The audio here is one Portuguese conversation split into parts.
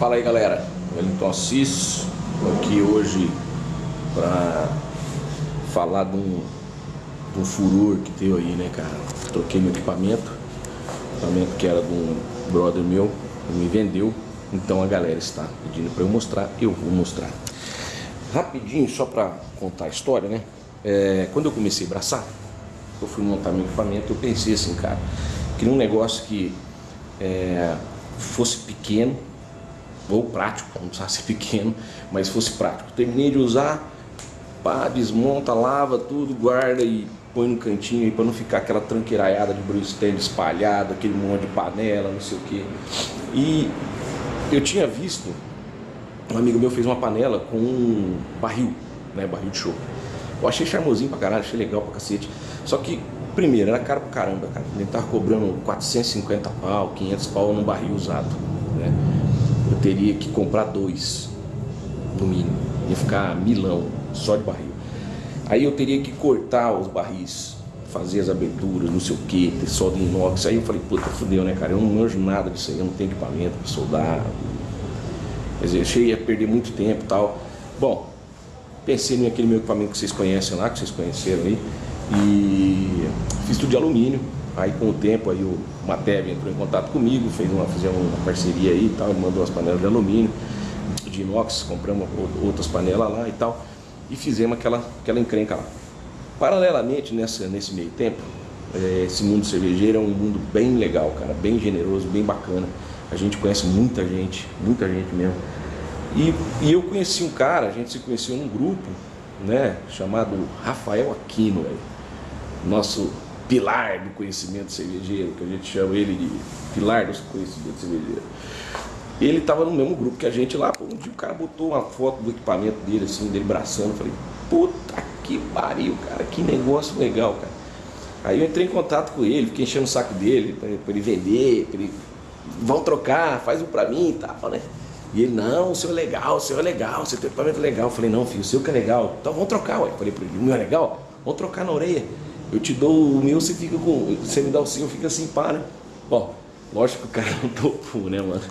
Fala aí, galera, Wellington Assis, tô aqui hoje para falar de um furor que deu aí, né, cara. Troquei meu equipamento que era de um brother meu, me vendeu, então a galera está pedindo para eu mostrar, eu vou mostrar. Rapidinho, só para contar a história, né. Quando eu comecei a braçar, eu fui montar meu equipamento, eu pensei assim, cara, queria um negócio que fosse pequeno, ou prático, não precisava ser pequeno, mas fosse prático. Terminei de usar, pá, desmonta, lava tudo, guarda e põe no cantinho aí para não ficar aquela tranqueiraiada de brewstand espalhada, aquele monte de panela, não sei o que. E eu tinha visto, um amigo meu fez uma panela com um barril, né, barril de chope. Eu achei charmosinho pra caralho, achei legal pra cacete. Só que, primeiro, era caro pra caramba, cara. Ele tava cobrando 450 pau, 500 pau num barril usado, né? Eu teria que comprar dois, no mínimo. Ia ficar milão, só de barril. Aí eu teria que cortar os barris, fazer as aberturas, não sei o que, ter solda em inox. Aí eu falei, puta, fudeu, né, cara? Eu não manjo nada disso aí, eu não tenho equipamento pra soldar. Quer dizer, achei que ia perder muito tempo e tal. Bom, pensei naquele meu equipamento que vocês conhecem lá, que vocês conheceram aí, e fiz tudo de alumínio. Aí com o tempo aí o Matev entrou em contato comigo, fizemos uma parceria aí e tal, ele mandou as panelas de alumínio, de inox, compramos outras panelas lá e tal, e fizemos aquela encrenca lá. Paralelamente nesse meio tempo, esse mundo cervejeiro é um mundo bem legal, cara, bem generoso, bem bacana. A gente conhece muita gente mesmo. E eu conheci um cara, a gente se conheceu num grupo, né, chamado Rafael Aquino, velho. Nosso pilar do conhecimento cervejeiro, que a gente chama ele de pilar do conhecimento cervejeiro. Ele estava no mesmo grupo que a gente lá, pô, um dia o cara botou uma foto do equipamento dele, assim, dele braçando, eu falei, puta que pariu, cara, que negócio legal, cara. Aí eu entrei em contato com ele, fiquei enchendo o saco dele, pra ele vender, pra ele, vão trocar, faz um pra mim e tal, né. E ele, não, o seu é legal, você tem equipamento legal. Eu falei, não, filho, o seu que é legal, então vamos trocar, ué. Eu falei pra ele, o meu é legal? Vamos trocar na orelha. Eu te dou o meu, você me dá o seu, fica assim, pá, né? Bom, lógico que o cara não topou, né, mano?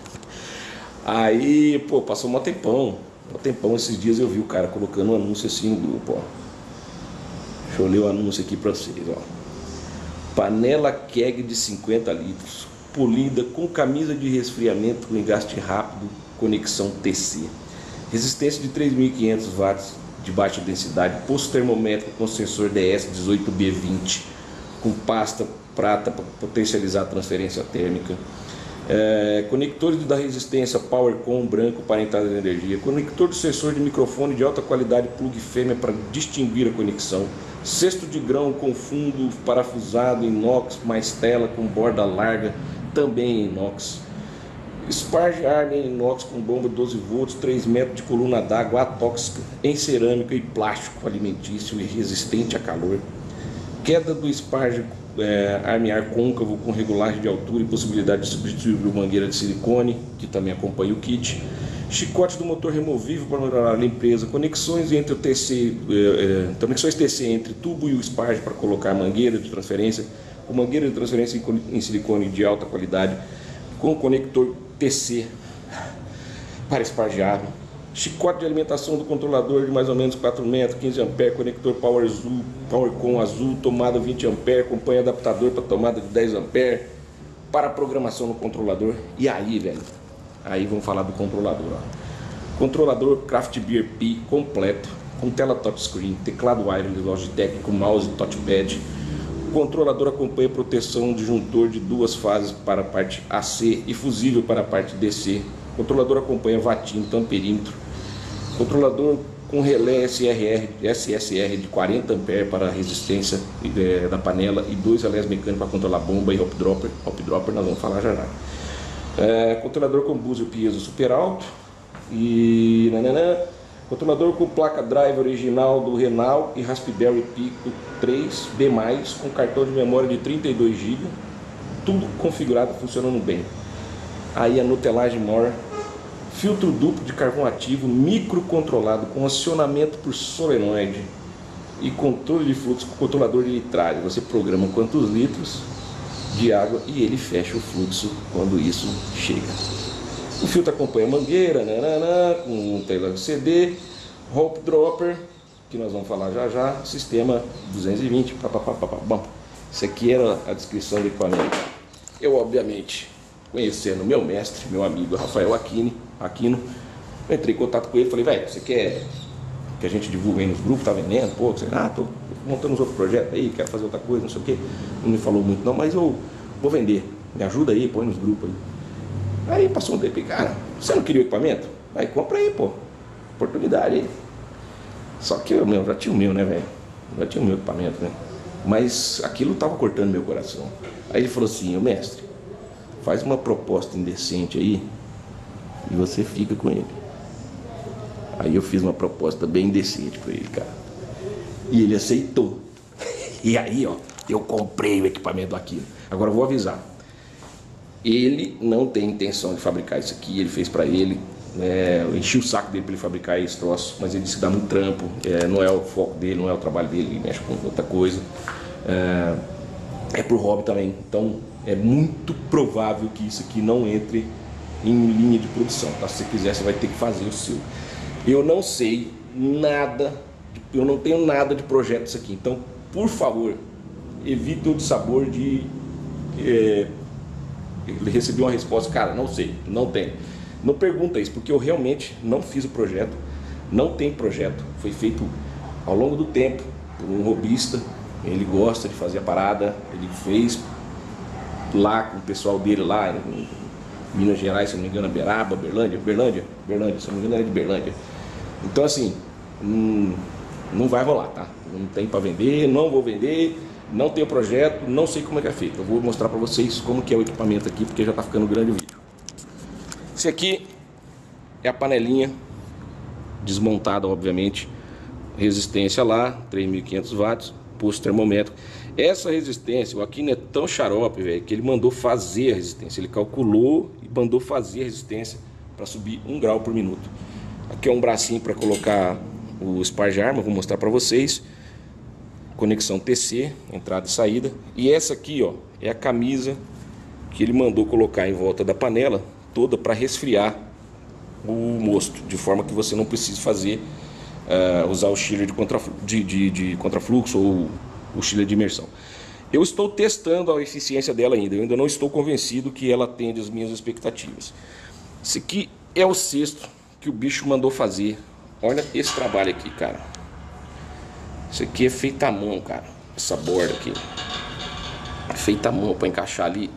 Aí, pô, passou um tempão, esses dias eu vi o cara colocando um anúncio assim no grupo, ó. Deixa eu ler o anúncio aqui pra vocês, ó. Panela keg de 50 litros, polida com camisa de resfriamento com engaste rápido, conexão TC. Resistência de 3.500 watts. De baixa densidade, posto termométrico com sensor DS18B20, com pasta prata para potencializar a transferência térmica, conectores da resistência PowerCom branco para entrada de energia, conector do sensor de microfone de alta qualidade plug fêmea para distinguir a conexão, cesto de grão com fundo parafusado inox mais tela com borda larga, também em inox. Sparge Arm em inox com bomba 12 volts, 3 metros de coluna d'água atóxica em cerâmica e plástico alimentício e resistente a calor. Queda do Sparge Arm Ar côncavo com regulagem de altura e possibilidade de substituir por mangueira de silicone, que também acompanha o kit. Chicote do motor removível para melhorar a limpeza. Conexões entre o TC, conexões TC entre tubo e o Sparge para colocar mangueira de transferência. Com mangueira de transferência em silicone de alta qualidade. Com conector TC para espargear, chicote de alimentação do controlador de mais ou menos 4 metros, 15 A, conector PowerCom azul, tomada 20 A, acompanha adaptador para tomada de 10 A, para programação no controlador. E aí, velho, aí vamos falar do controlador, ó. Controlador Craft Beer P completo, com tela touchscreen, teclado wireless Logitech com mouse e touchpad. O controlador acompanha proteção de juntor de 2 fases para a parte AC e fusível para a parte DC. O controlador acompanha watímetro, amperímetro. Controlador com relé SSR de 40 A para a resistência da panela e 2 relés mecânicos para controlar bomba e hop dropper nós vamos falar já. Controlador com buzzer piezo super alto e controlador com placa drive original do Renault e Raspberry Pico 3B+, com cartão de memória de 32 GB, tudo configurado, funcionando bem. Aí a nutelagem maior, filtro duplo de carvão ativo, microcontrolado com acionamento por solenoide e controle de fluxo com controlador de litragem. Você programa quantos litros de água e ele fecha o fluxo quando isso chega. O filtro acompanha a mangueira, com um tela CD, rope dropper, que nós vamos falar já já, sistema 220, Bom, isso aqui era a descrição do equipamento. Eu, obviamente, conhecendo meu mestre, meu amigo Rafael Aquino, eu entrei em contato com ele, falei, velho, você quer que a gente divulgue aí nos grupos, tá vendendo? Pô, você, tô montando uns outros projetos aí, quero fazer outra coisa, não sei o que. Não me falou muito não, mas eu vou vender, me ajuda aí, põe nos grupos aí. Aí passou um tempo, cara, você não queria o equipamento? Aí compra aí, pô, oportunidade aí. Só que eu já tinha o meu, né, velho? Já tinha o meu equipamento, né? Mas aquilo tava cortando meu coração. Aí ele falou assim, ô mestre, faz uma proposta indecente aí e você fica com ele. Aí eu fiz uma proposta bem indecente pra ele, cara. E ele aceitou. E aí, ó, eu comprei o equipamento aqui. Agora eu vou avisar. Ele não tem intenção de fabricar isso aqui, ele fez pra ele. Eu enchi o saco dele para ele fabricar esse troço, mas ele disse que dá muito trampo, não é o foco dele, não é o trabalho dele, ele mexe com outra coisa, é por hobby também, então é muito provável que isso aqui não entre em linha de produção, tá? Se você quiser, você vai ter que fazer o seu. Eu não sei nada, eu não tenho nada de projeto disso aqui, então por favor, evite o dissabor de receber uma resposta, cara, não sei, não tem. Não pergunta isso, porque eu realmente não fiz o projeto, não tem projeto, foi feito ao longo do tempo por um hobbyista, ele gosta de fazer a parada, ele fez lá com o pessoal dele lá em Minas Gerais, se não me engano, Beraba, Berlândia, se não me engano era de Berlândia. Então assim, não vai rolar, tá? Não tem para vender, não vou vender, não tenho projeto, não sei como é que é feito. Eu vou mostrar para vocês como que é o equipamento aqui, porque já tá ficando grande o vídeo. Esse aqui é a panelinha desmontada, obviamente, resistência lá, 3.500 watts, pulso termométrico. Essa resistência, o Aquino é tão xarope, velho, que ele mandou fazer a resistência. Ele calculou e mandou fazer a resistência para subir 1 grau por minuto. Aqui é um bracinho para colocar o spar de arma, vou mostrar para vocês. Conexão TC, entrada e saída. E essa aqui, ó, é a camisa que ele mandou colocar em volta da panela toda para resfriar o mosto, de forma que você não precise fazer usar o chiller de contrafluxo ou o chiller de imersão. Eu estou testando a eficiência dela ainda, eu ainda não estou convencido que ela atende as minhas expectativas. Esse aqui é o cesto que o bicho mandou fazer. Olha esse trabalho aqui, cara. Isso aqui é feito à mão, cara. Essa borda aqui é feita à mão para encaixar ali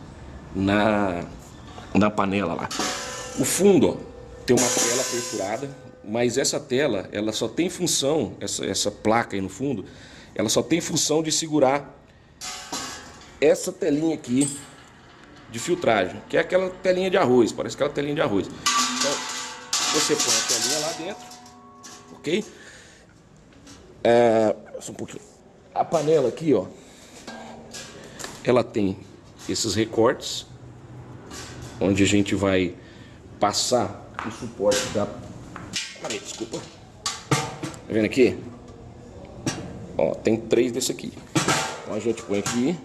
na panela lá. O fundo, ó, tem uma tela perfurada, mas essa tela, ela só tem função, essa placa aí no fundo, ela só tem função de segurar essa telinha aqui de filtragem, que é aquela telinha de arroz, parece aquela telinha de arroz. Então, você põe a telinha lá dentro, ok? Só um pouquinho. A panela aqui, ó, ela tem esses recortes, onde a gente vai passar o suporte da... Desculpa. Tá vendo aqui? Ó, tem 3 desse aqui. Então a gente põe aqui,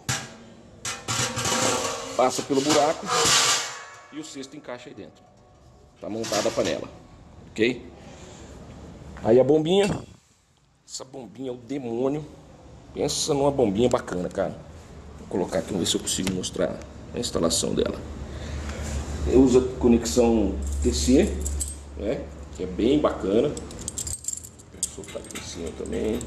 passa pelo buraco e o cesto encaixa aí dentro. Tá montada a panela, ok? Aí a bombinha, essa bombinha é o demônio. Pensa numa bombinha bacana, cara. Vou colocar aqui, vamos ver se eu consigo mostrar a instalação dela. Eu uso a conexão TC, né, que é bem bacana. Vou soltar aqui em cima também.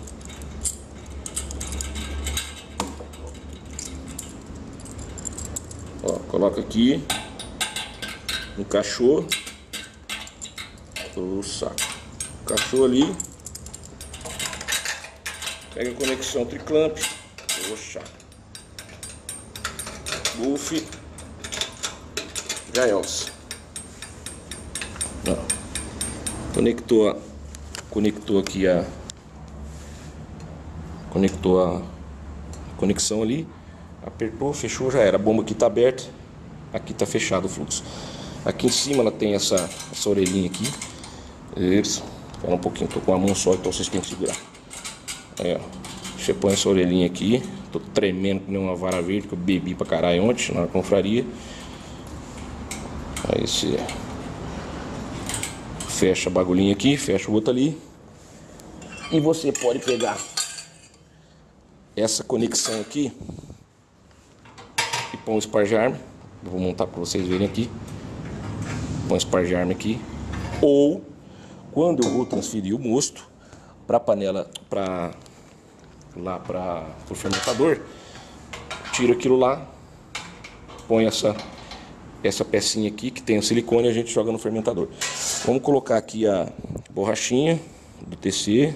Ó, coloca aqui, encaixou. O saco, encaixou ali. Pega a conexão triclamp, puxa, buff, já é os. Conectou aqui conectou a conexão ali, apertou, fechou, já era. A bomba aqui tá aberta, aqui tá fechado o fluxo. Aqui em cima ela tem essa orelhinha aqui. Isso, espera um pouquinho, tô com a mão só, então vocês têm que segurar. Aí, ó, você põe essa orelhinha aqui. Tô tremendo que nem uma vara verde, que eu bebi pra caralho ontem na confraria. Aí você fecha a bagulhinha aqui, fecha o outro ali. E você pode pegar essa conexão aqui e pôr um sparge arm. Eu vou montar para vocês verem aqui. Põe um sparge arm aqui. Ou quando eu vou transferir o mosto para a panela, para o fermentador, tiro aquilo lá, põe essa pecinha aqui que tem o silicone e a gente joga no fermentador. Vamos colocar aqui a borrachinha do TC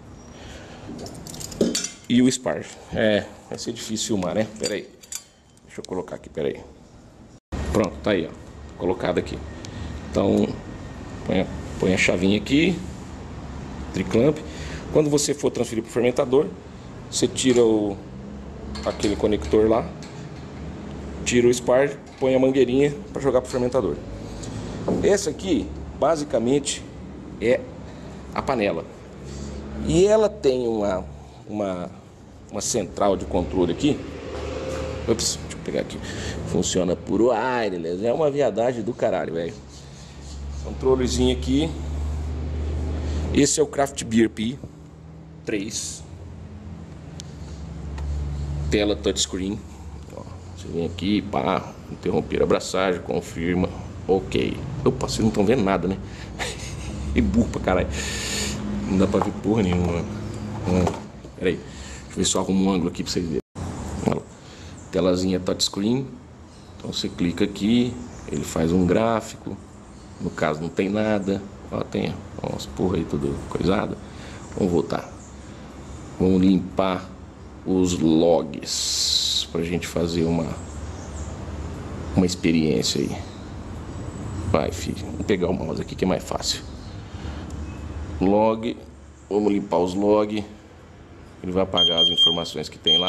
e o sparge. Vai ser difícil filmar, né? Pera aí. Deixa eu colocar aqui, pera aí. Pronto, tá aí, ó. Colocado aqui. Então, põe a chavinha aqui, triclamp. Quando você for transferir para o fermentador, você tira aquele conector lá, tira o sparge, põe a mangueirinha para jogar para o fermentador. Essa aqui, basicamente, é a panela. E ela tem uma central de controle aqui. Ops, deixa eu pegar aqui. Funciona por wireless. É uma viadagem do caralho, velho. Controlezinho aqui. Esse é o Craft Beer P3. Tela touchscreen. Você vem aqui, pá, interromper a abraçagem, confirma, ok. Opa, vocês não estão vendo nada, né? E burro pra caralho. Não dá pra ver porra nenhuma. Pera aí, deixa eu ver se eu arrumo um ângulo aqui pra vocês verem. Telazinha touchscreen. Então você clica aqui, ele faz um gráfico. No caso não tem nada. Ó, tem umas porra aí tudo coisada. Vamos voltar. Vamos limpar os logs pra gente fazer uma experiência aí. Vai, filho, vamos pegar o mouse aqui que é mais fácil. Log, vamos limpar os logs. Ele vai apagar as informações que tem lá.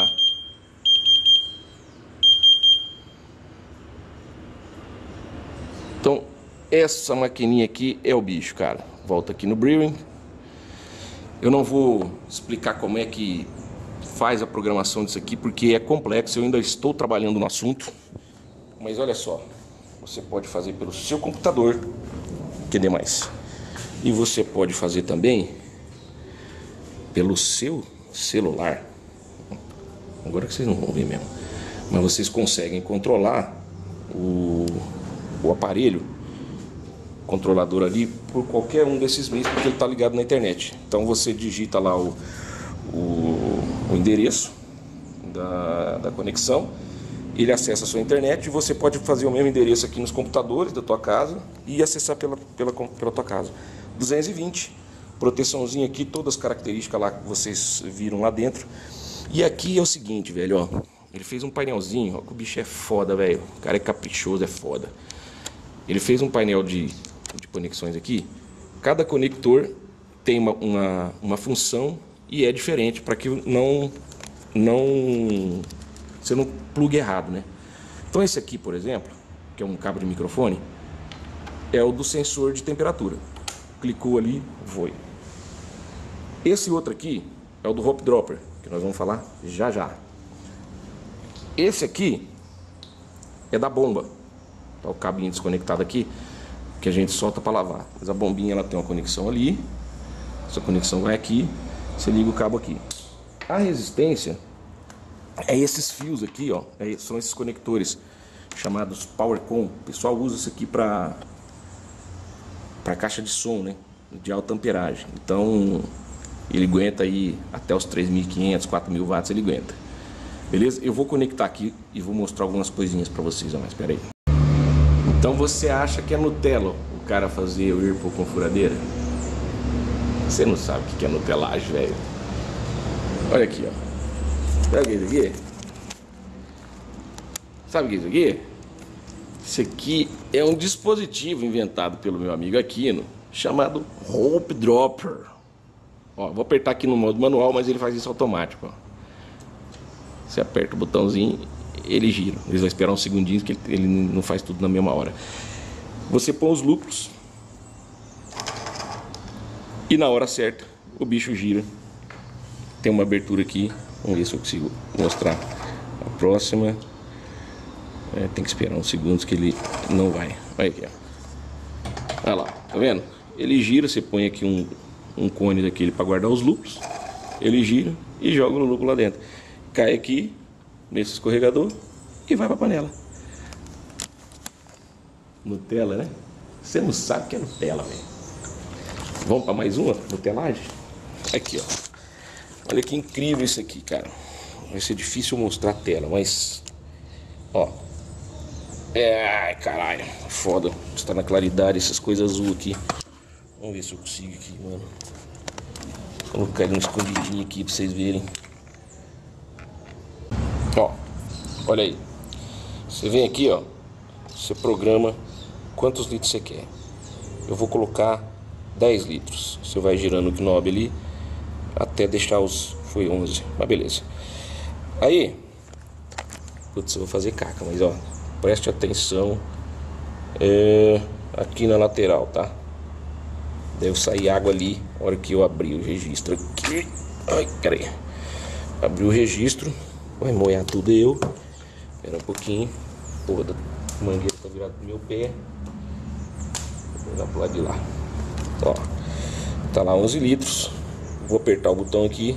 Então, essa maquininha aqui é o bicho, cara. Volta aqui no Brewing. Eu não vou explicar como é que faz a programação disso aqui, porque é complexo, eu ainda estou trabalhando no assunto. Mas olha só, você pode fazer pelo seu computador, que demais. E você pode fazer também pelo seu celular. Agora que vocês não vão ver mesmo. Mas vocês conseguem controlar o aparelho controlador ali por qualquer um desses meios, porque ele está ligado na internet. Então você digita lá o endereço da conexão, ele acessa a sua internet e você pode fazer o mesmo endereço aqui nos computadores da tua casa e acessar pela tua casa. 220, proteçãozinha aqui, todas as características lá que vocês viram lá dentro. E aqui é o seguinte, velho, ó, ele fez um painelzinho, ó, que o bicho é foda, velho, o cara é caprichoso, é foda. Ele fez um painel de conexões aqui. Cada conector tem uma função e é diferente para que você não plugue errado, né? Então esse aqui, por exemplo, que é um cabo de microfone, é o do sensor de temperatura. Clicou ali, foi. Esse outro aqui é o do hop dropper, que nós vamos falar já já. Esse aqui é da bomba. Tá o cabinho desconectado aqui, que a gente solta para lavar. Mas a bombinha ela tem uma conexão ali. Essa conexão vai aqui. Você liga o cabo aqui. A resistência é esses fios aqui, ó. São esses conectores chamados PowerCom. O pessoal usa isso aqui para caixa de som, né? De alta amperagem. Então ele aguenta aí até os 3.500, 4.000 watts ele aguenta. Beleza? Eu vou conectar aqui e vou mostrar algumas coisinhas para vocês. Mas espera aí. Então você acha que é Nutella o cara fazer o Whirlpool com furadeira? Você não sabe o que é nutelagem, velho. Olha aqui, ó. Sabe o que é isso aqui? Sabe o que é isso aqui? Isso aqui é um dispositivo inventado pelo meu amigo Aquino, chamado Hop Dropper. Ó, vou apertar aqui no modo manual, mas ele faz isso automático, ó. Você aperta o botãozinho, ele gira. Ele vai esperar uns segundinhos, que ele não faz tudo na mesma hora. Você põe os lucros e na hora certa o bicho gira. Tem uma abertura aqui. Vamos ver se eu consigo mostrar a próxima. Tem que esperar uns segundos que ele não vai. Olha aqui, ó. Olha lá, tá vendo? Ele gira, você põe aqui um cone daquele para guardar os lúpulos. Ele gira e joga o lúpulo lá dentro. Cai aqui nesse escorregador e vai pra panela. Nutella, né? Você não sabe o que é Nutella, velho. Vamos para mais uma Nutelagem? Aqui, ó. Olha que incrível isso aqui, cara. Vai ser difícil mostrar a tela, mas... Ó. Ai, caralho. Foda. Está na claridade essas coisas azul aqui. Vamos ver se eu consigo aqui, mano. Vou colocar ele um escondidinho aqui pra vocês verem. Ó. Olha aí. Você vem aqui, ó. Você programa quantos litros você quer. Eu vou colocar 10 litros. Você vai girando o knob ali até deixar os... Foi 11, mas beleza. Aí, putz, eu vou fazer caca, mas ó, preste atenção aqui na lateral, tá? Deve sair água ali na hora que eu abrir o registro aqui. Ai, peraí. Abri o registro, vai molhar tudo eu. Espera um pouquinho. Porra, a mangueira tá virada pro meu pé. Vou virar pro lado de lá. Ó, tá lá 11 litros. Vou apertar o botão aqui.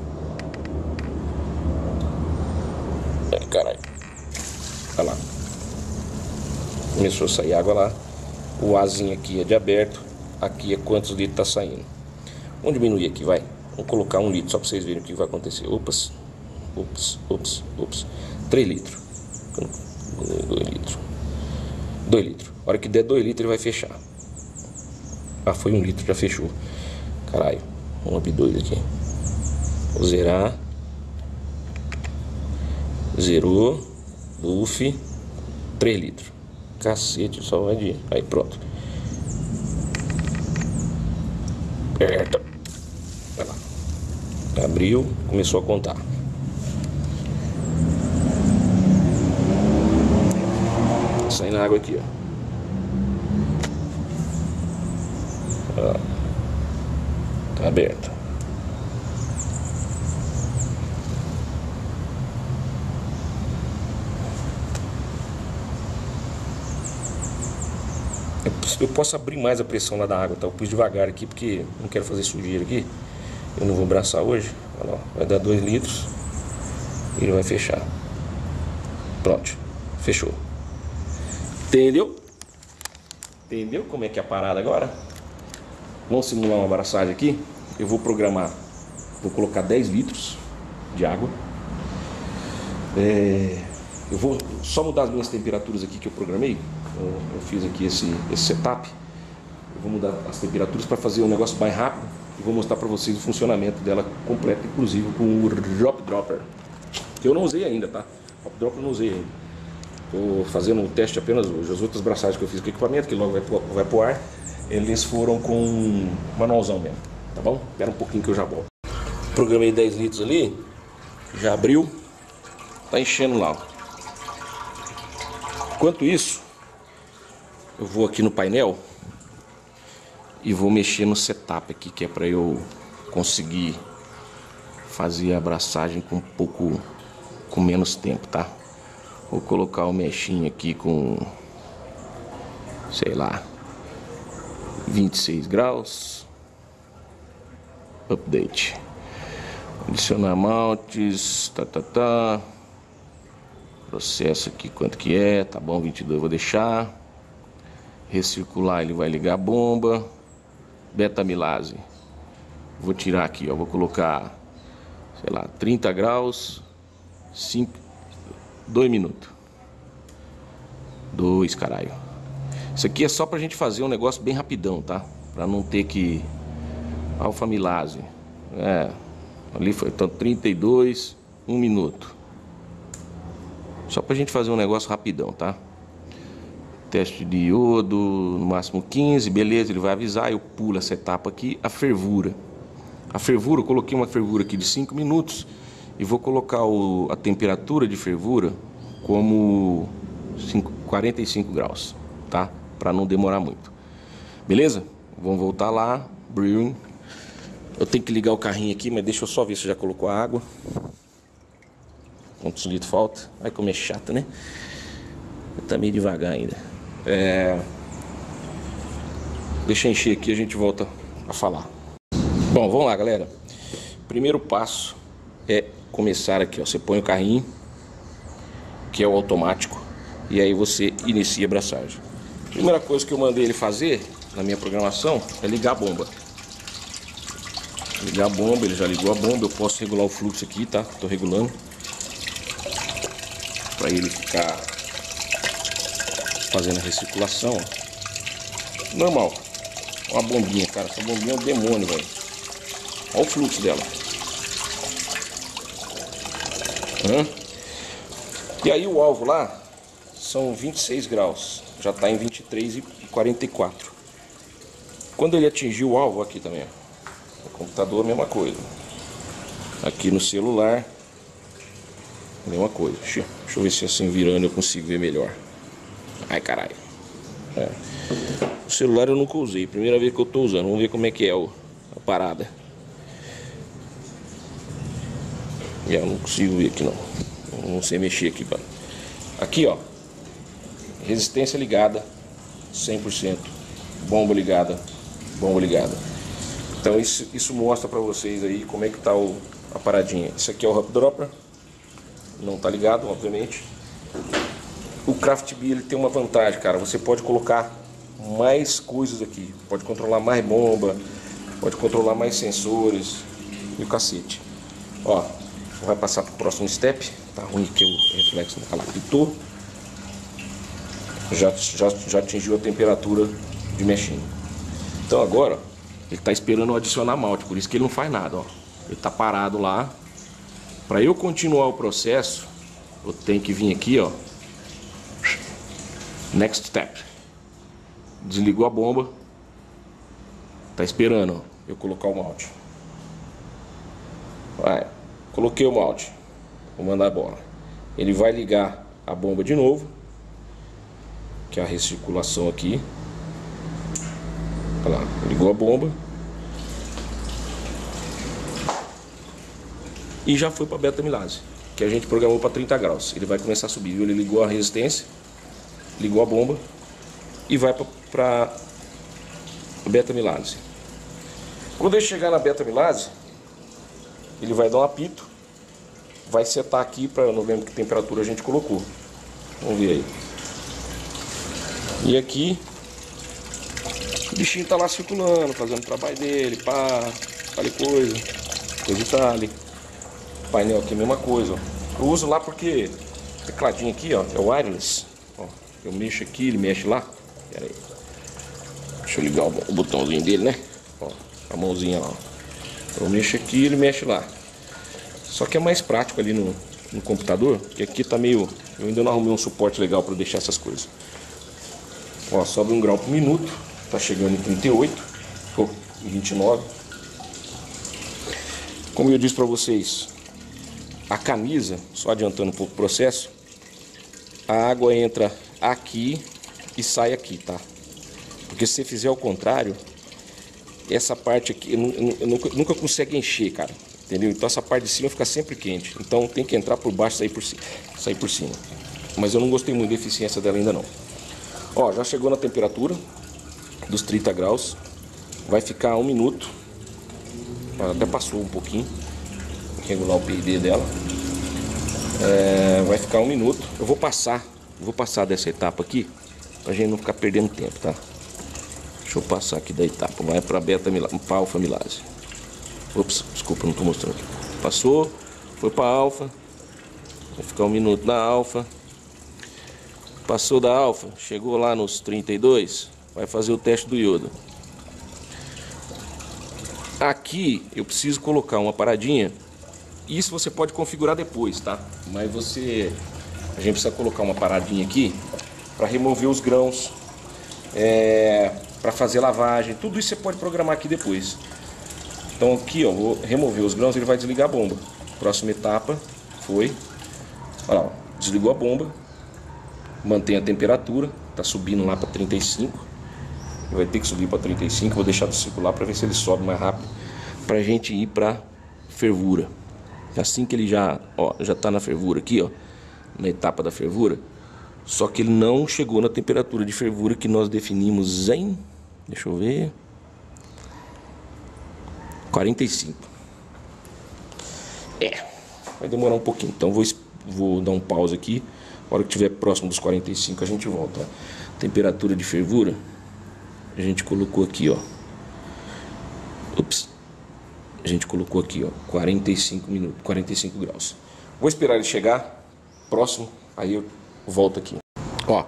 Ai, caralho. Olha lá. Começou a sair água lá. O azinho aqui é de aberto. Aqui é quantos litros tá saindo. Vamos diminuir aqui, vai. Vamos colocar 1 litro só para vocês verem o que vai acontecer. Ops. 3 litros. 2 litros. 2 litros. A hora que der 2 litros ele vai fechar. Ah, foi 1 litro, já fechou. Caralho. Vamos abrir 2 aqui. Vou zerar. Zerou. Buff. 3 litros. Cacete, só vai de... Aí, pronto. Aperta. Vai lá. Abriu, começou a contar. Saindo água aqui, ó. Tá aberto. Eu posso abrir mais a pressão lá da água, tá? Eu pus devagar aqui porque não quero fazer sujeira aqui. Eu não vou abraçar hoje. Olha lá, vai dar 2 litros e ele vai fechar. Pronto, fechou. Entendeu? Entendeu como é que é a parada agora? Vamos simular uma abraçagem aqui. Eu vou programar, vou colocar 10 litros de água. Eu vou só mudar as minhas temperaturas aqui que eu programei. Eu fiz aqui esse setup. Eu vou mudar as temperaturas para fazer um negócio mais rápido e vou mostrar para vocês o funcionamento dela completo, inclusive com o Drop Dropper, que eu não usei ainda, tá? O Drop Dropper eu não usei ainda. Estou fazendo um teste apenas hoje. As outras braçagens que eu fiz com o equipamento, que logo vai pro ar, eles foram com manualzão mesmo, tá bom? Espera um pouquinho que eu já volto. Programei 10 litros ali, já abriu, tá enchendo lá, ó. Enquanto isso, eu vou aqui no painel e vou mexer no setup aqui, que é para eu conseguir fazer a abraçagem com menos tempo, tá? Vou colocar o mexinho aqui com, sei lá, 26 graus. Update. Adicionar maltes, Processo aqui quanto que é, tá bom, 22 eu vou deixar. Recircular, ele vai ligar a bomba. Beta-milase. Vou tirar aqui, ó, vou colocar, sei lá, 30 graus, 2 minutos. 2, caralho. Isso aqui é só pra gente fazer um negócio bem rapidão, tá? Pra não ter que... Alfa-milase. Ali foi, então, 32, 1 minuto. Só pra gente fazer um negócio rapidão, tá? Teste de iodo, no máximo 15, beleza, ele vai avisar, eu pulo essa etapa aqui, a fervura. A fervura, eu coloquei uma fervura aqui de 5 minutos e vou colocar a temperatura de fervura como 45 graus, tá? Pra não demorar muito. Beleza? Vamos voltar lá, brewing. Eu tenho que ligar o carrinho aqui, mas deixa eu só ver se já colocou a água. Quantos litros falta? Ai, como é chato, né? Tá meio devagar ainda. Deixa eu encher aqui e a gente volta a falar. Bom, vamos lá, galera. Primeiro passo é começar aqui, ó. Você põe o carrinho, que é o automático, e aí você inicia a abraçagem. Primeira coisa que eu mandei ele fazer na minha programação é ligar a bomba. Ligar a bomba, ele já ligou a bomba. Eu posso regular o fluxo aqui, tá? Tô regulando para ele ficar fazendo a recirculação, ó. Normal. Uma bombinha, cara. Essa bombinha é um demônio, velho. Olha o fluxo dela. E aí o alvo lá são 26 graus. Já está em 23,44. Quando ele atingiu o alvo, aqui também, ó. No computador, a mesma coisa. Aqui no celular, mesma coisa. Deixa eu ver se assim virando eu consigo ver melhor. Ai, caralho. O celular eu nunca usei. Primeira vez que eu tô usando. Vamos ver como é que é a parada. Eu não consigo ver aqui não. Não sei mexer aqui, cara. Aqui, ó. Resistência ligada 100%. Bomba ligada. Bomba ligada. Então isso mostra pra vocês aí como é que tá a paradinha. Isso aqui é o Hub Dropper. Não tá ligado, obviamente. O Craft Bee, ele tem uma vantagem, cara. Você pode colocar mais coisas aqui. Pode controlar mais bomba. Pode controlar mais sensores. E o cacete. Ó. Vai passar para o próximo step. Tá ruim que o reflexo ela gritou. Já atingiu a temperatura de mexinho. Então agora ele está esperando eu adicionar malte. Por isso que ele não faz nada, ó. Ele está parado lá. Para eu continuar o processo, eu tenho que vir aqui, ó. Next step. Desligou a bomba. Tá esperando, ó, eu colocar o malte. Vai. Coloquei o malte. Vou mandar a bola. Ele vai ligar a bomba de novo, que é a recirculação aqui. Olha lá, ligou a bomba. E já foi para beta milase, que a gente programou para 30 graus. Ele vai começar a subir, viu? Ele ligou a resistência, ligou a bomba e vai para beta milase. Quando ele chegar na beta milase, ele vai dar um apito, vai setar aqui para não lembro que temperatura a gente colocou. Vamos ver aí. E aqui o bichinho tá lá circulando, fazendo o trabalho dele, pá, tal coisa e tal. O painel aqui a mesma coisa, ó. Eu uso lá porque o tecladinho aqui, ó, é wireless. Ó, eu mexo aqui, ele mexe lá. Pera aí. Deixa eu ligar o botãozinho dele, né? Ó, a mãozinha lá, ó. Eu mexo aqui, ele mexe lá. Só que é mais prático ali no computador, que aqui tá meio... Eu ainda não arrumei um suporte legal para deixar essas coisas. Ó, sobe 1 grau por minuto. Tá chegando em 38 ou em 29. Como eu disse para vocês, a camisa, só adiantando um pouco o processo, a água entra aqui e sai aqui, tá? Porque se você fizer ao contrário, essa parte aqui eu nunca consegue encher, cara, entendeu? Então essa parte de cima fica sempre quente. Então tem que entrar por baixo e sair por cima. Mas eu não gostei muito da eficiência dela ainda não. Ó, já chegou na temperatura dos 30 graus. Vai ficar 1 minuto. Até passou um pouquinho. Vou regular o PID dela. Vai ficar 1 minuto. Eu vou passar dessa etapa aqui, pra gente não ficar perdendo tempo, tá? Deixa eu passar aqui da etapa. Vai para para alfa milase. Ops, desculpa, não estou mostrando aqui. Passou, foi para alfa. Vai ficar 1 minuto na alfa. Passou da alfa, chegou lá nos 32. Vai fazer o teste do iodo. Aqui eu preciso colocar uma paradinha. Isso você pode configurar depois, tá? Mas a gente precisa colocar uma paradinha aqui para remover os grãos. Para fazer lavagem, tudo isso você pode programar aqui depois. Então aqui, ó, vou remover os grãos, ele vai desligar a bomba. Próxima etapa foi, olha lá, ó, desligou a bomba, mantém a temperatura, tá subindo lá para 35. Vai ter que subir para 35, vou deixar de circular para ver se ele sobe mais rápido, para a gente ir para fervura. Assim que ele já tá na fervura aqui, ó, na etapa da fervura, Só que ele não chegou na temperatura de fervura que nós definimos em... Deixa eu ver... 45. Vai demorar um pouquinho. Então vou dar um pause aqui. A hora que estiver próximo dos 45 a gente volta. Temperatura de fervura. A gente colocou aqui, ó. Ups. A gente colocou aqui, ó, 45 minutos, 45 graus. Vou esperar ele chegar próximo, aí eu volto aqui. Ó,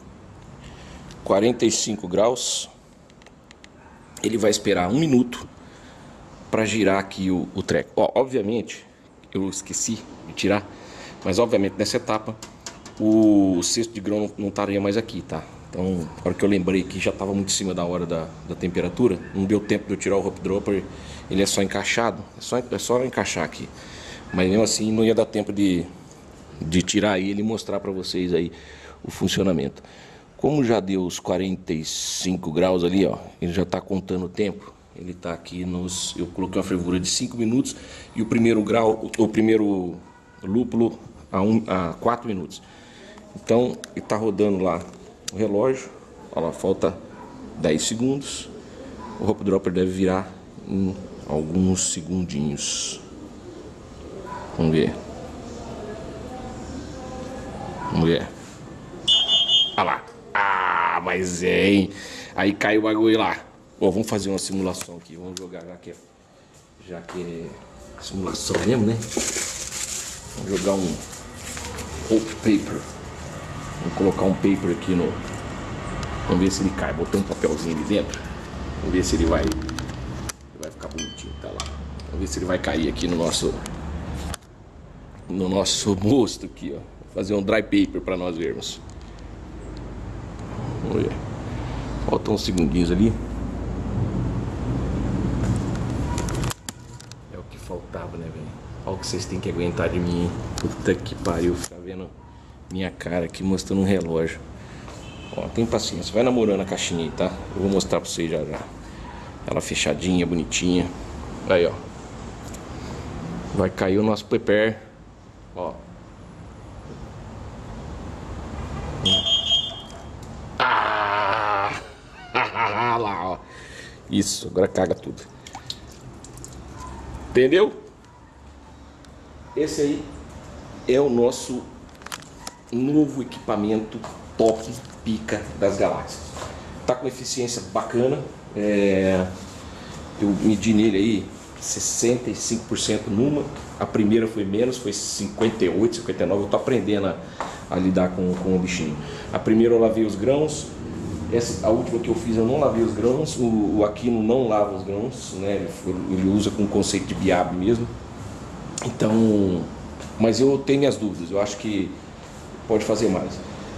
45 graus. Ele vai esperar 1 minuto para girar aqui o treco. Ó, obviamente, eu esqueci de tirar, mas obviamente nessa etapa o cesto de grão não estaria mais aqui, tá? Então, na hora que eu lembrei que já estava muito em cima da hora da temperatura, não deu tempo de eu tirar o rope dropper. Ele é só encaixado, é só encaixar aqui. Mas mesmo assim não ia dar tempo de tirar ele e mostrar para vocês aí o funcionamento. Como já deu os 45 graus ali, ó, ele já está contando o tempo. Ele está aqui nos... Eu coloquei uma fervura de 5 minutos e o primeiro grau, o primeiro lúpulo a 4 minutos. Então ele está rodando lá o relógio. Olha lá, falta 10 segundos. O rope dropper deve virar em alguns segundinhos. Vamos ver. Vamos ver. Olha lá. Ah, mas é, hein? Aí caiu o bagulho lá. Ó, vamos fazer uma simulação aqui. Vamos jogar já que é simulação mesmo, né? Vamos jogar um rope paper. Vamos colocar um paper aqui no... Vamos ver se ele cai. Botei um papelzinho ali dentro. Vamos ver se ele vai ficar bonitinho, tá lá. Vamos ver se ele vai cair aqui no nosso mosto aqui, ó. Vou fazer um dry paper para nós vermos. Vamos ver. Faltam uns segundinhos ali. É o que faltava, né, velho? Olha o que vocês têm que aguentar de mim, hein? Puta que pariu, ficar vendo minha cara aqui mostrando um relógio. Ó, tem paciência, vai namorando a caixinha aí, tá? Eu vou mostrar pra vocês já já. Ela fechadinha, bonitinha. Aí, ó. Vai cair o nosso paper. Ó. Ah! Lá, ó. Isso, agora caga tudo. Entendeu? Esse aí é o nosso novo equipamento top pica das galáxias. Tá com eficiência bacana. Eu medi nele aí 65% numa. A primeira foi menos, foi 58, 59. Eu tô aprendendo a lidar com o bichinho. A primeira eu lavei os grãos. A última que eu fiz eu não lavei os grãos. O Aquino não lava os grãos, né? Ele usa com o conceito de biab mesmo. Então, mas eu tenho minhas dúvidas. Eu acho que pode fazer mais.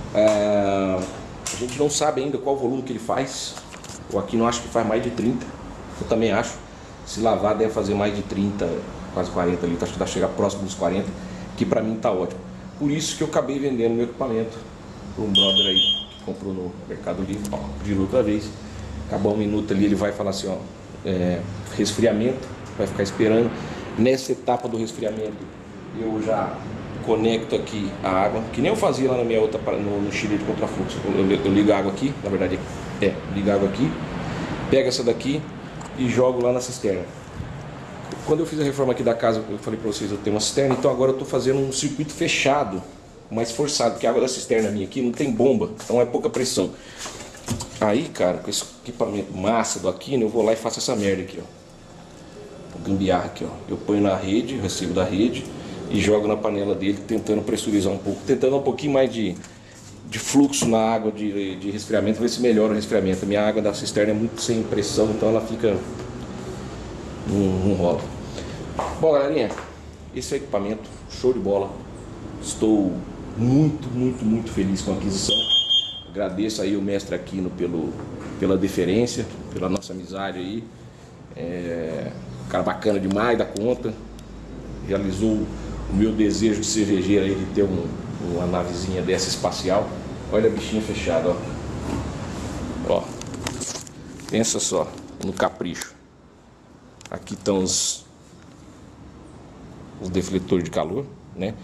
A gente não sabe ainda qual volume que ele faz. O Aquino acho que faz mais de 30. Eu também acho. Se lavar deve fazer mais de 30, quase 40 litros. Acho que dá chegar próximo dos 40, que pra mim tá ótimo. Por isso que eu acabei vendendo meu equipamento para um brother aí que comprou no Mercado Livre. Ó, girou outra vez. Acabou 1 minuto ali, ele vai falar assim, ó, resfriamento, vai ficar esperando. Nessa etapa do resfriamento, eu já conecto aqui a água, que nem eu fazia lá na minha outra, no Chile de contrafluxo. Eu ligo a água aqui, na verdade ligo a água aqui, pego essa daqui e jogo lá na cisterna. Quando eu fiz a reforma aqui da casa, eu falei para vocês, eu tenho uma cisterna, então agora eu estou fazendo um circuito fechado, mais forçado, porque a água da cisterna minha aqui não tem bomba, então é pouca pressão. Aí, cara, com esse equipamento massa do Aquino, eu vou lá e faço essa merda aqui, ó. O gambiarra aqui, ó. Eu ponho na rede, recebo da rede e jogo na panela dele, tentando pressurizar um pouco, tentando um pouquinho mais de fluxo na água de resfriamento, ver se melhora o resfriamento. A minha água da cisterna é muito sem pressão, então ela fica... não rola. Bom, galerinha, esse é o equipamento, show de bola. Estou muito feliz com a aquisição. Agradeço aí o mestre Aquino pela deferência, pela nossa amizade aí. Cara bacana demais da conta. Realizou o meu desejo de cervejeiro aí de ter uma navezinha dessa espacial. Olha a bichinha fechada, ó. Pensa só no capricho. Aqui estão os defletores de calor, né?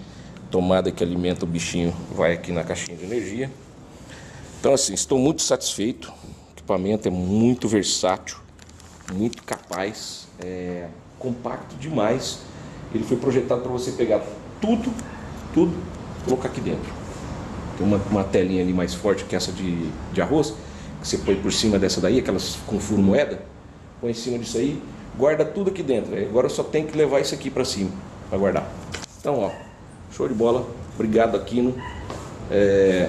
tomada que alimenta o bichinho vai aqui na caixinha de energia. Então assim, estou muito satisfeito. O equipamento é muito versátil, muito capaz, compacto demais. Ele foi projetado para você pegar tudo, colocar aqui dentro. Tem uma telinha ali mais forte que essa de arroz, que você põe por cima dessa daí, aquelas com furo moeda, põe em cima disso aí, guarda tudo aqui dentro. Agora eu só tenho que levar isso aqui para cima para guardar. Então, ó, show de bola. Obrigado, Aquino. Vamos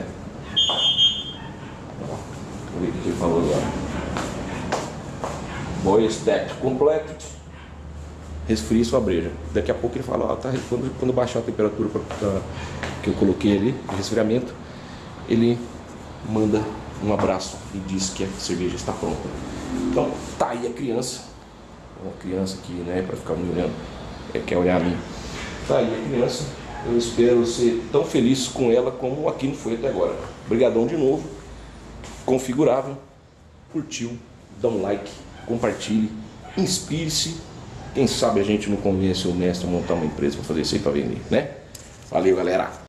ver o que ele falou agora. Boy stack completo. Resfrie sua breja. Daqui a pouco ele fala, ó, tá, quando baixar a temperatura que eu coloquei ali, de resfriamento, ele manda um abraço e diz que a cerveja está pronta. Então, tá aí a criança. Uma criança aqui, né, para ficar me olhando, quer olhar a mim. Tá aí a criança. Eu espero ser tão feliz com ela como o Aquino foi até agora. Obrigadão de novo. Configurável. Curtiu? Dá um like, compartilhe, inspire-se. Quem sabe a gente não convence o mestre a montar uma empresa para fazer isso aí para vender, né? Valeu, galera!